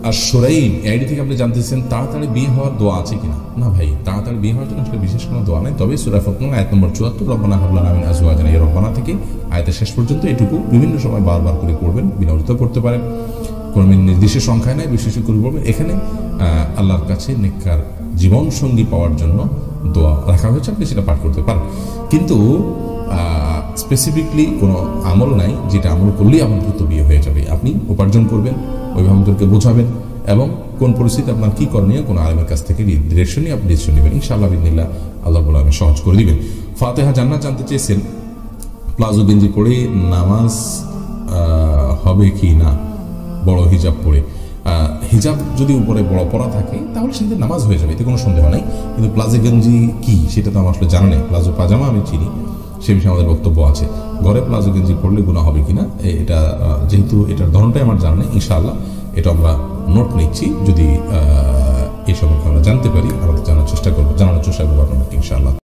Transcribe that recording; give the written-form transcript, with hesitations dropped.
আর সুরাইম ID থেকে আপনি জানতেছেন তাড়াতাড়ি বিয়ে হওয়ার দোয়া আছে কিনা। না ভাই, তাড়াতাড়ি বিয়ে হওয়ার জন্য আসলে বিশেষ কোনো দোয়া নেই। তবে সূরা ফাতর আয়াত নম্বর 74 রব্বানা হাব লানা মিন আজওয়াজিনা, এই রব্বানা থেকে আয়াতের শেষ পর্যন্ত এটুকু বিভিন্ন সময় বারবার করে পড়বেন, বিনয়িত করতে পারেন। কোনো নির্দিষ্ট সংখ্যায় নাই, বিশেষ করে পড়বেন। এখানে আল্লাহর কাছে নেককার জীবন সঙ্গী পাওয়ার জন্য দোয়া রাখা হয়েছে, আপনি সেটা পাঠ করতে পারেন। কিন্তু স্পেসিফিকলি কোনো আমল নাই যেটা আমল করলেই আমার দ্রুত বিয়ে হয়ে যাবে। আপনি উপার্জন করবেন, অভিভাবকদেরকে বোঝাবেন, এবং কোন পরিস্থিতি আপনার কি করণীয় কোনো আলেমের কাছ থেকে ডিরেকশন নিয়ে আপনি ডিসিশন নেবেন। ইনশাআল্লাহ বিদিনিল্লাহ আল্লাহ বলে আমি সহজ করে দিবেন। ফাতেহা জান্নাত জানতে চেয়েছেন প্লাজো গেঞ্জি পরে নামাজ হবে কি না, বড় হিজাব পরে। হিজাব যদি উপরে বড় পরা থাকে তাহলে সেদিন নামাজ হয়ে যাবে, এতে কোনো সন্দেহ নাই। কিন্তু প্লাজো গেঞ্জি কি সেটা তো আমার আসলে জানা নেই। প্লাজো পাজামা আমি চিনি, সে বিষয়ে আমাদের বক্তব্য আছে। ঘরে প্লাজো গেঞ্জি পরলে গুনাহ হবে কিনা, এটা যেহেতু এটার ধরনটাই আমার জানা নেই, ইনশাআল্লাহ এটা আমরা নোট নিচ্ছি। যদি এই সম্পর্কে আমরা জানতে পারি আমাদের জানার চেষ্টা করবো আপনাদেরকে ইনশাআল্লাহ।